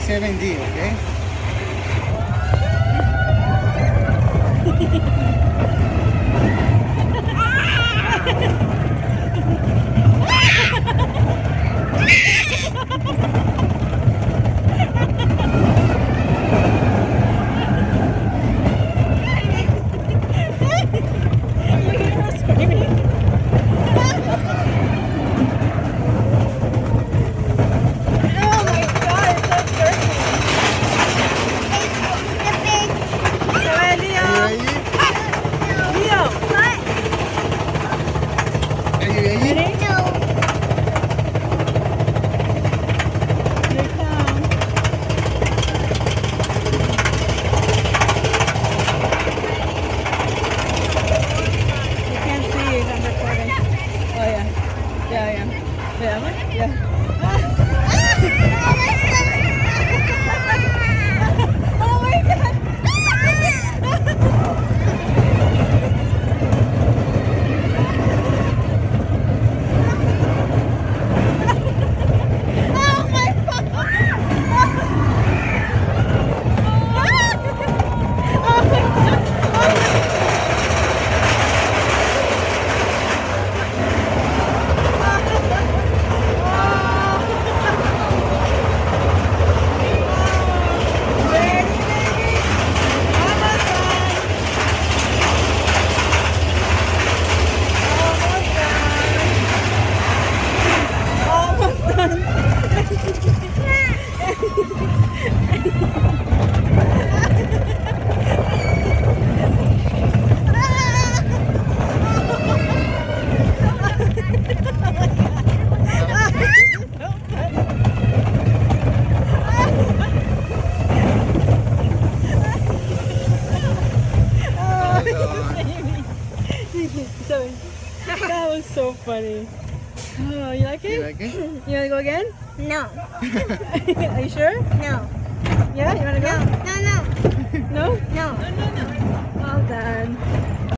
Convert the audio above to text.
7D, okay? That was so funny. Oh, you like it? You like it? You want to go again? No. Are you sure? No. Yeah, you want to go? No. No? No. All done.